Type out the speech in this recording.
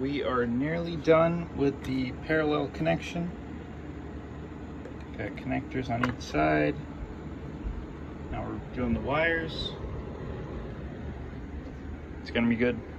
We are nearly done with the parallel connection. Got connectors on each side. Now we're doing the wires. It's gonna be good.